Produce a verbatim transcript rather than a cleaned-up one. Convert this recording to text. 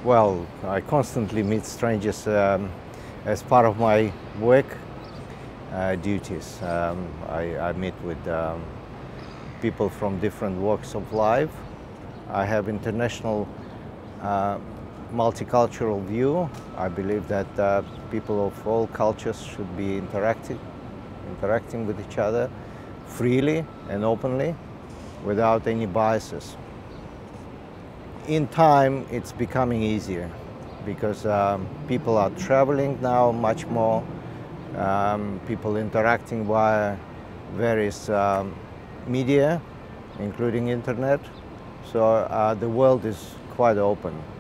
Well, I constantly meet strangers um, as part of my work uh, duties. Um, I, I meet with um, people from different walks of life. I have international uh, multicultural view. I believe that uh, people of all cultures should be interacting, interacting with each other freely and openly without any biases. In time, it's becoming easier because um, people are traveling now much more, um, people interacting via various um, media, including internet. So uh, the world is quite open.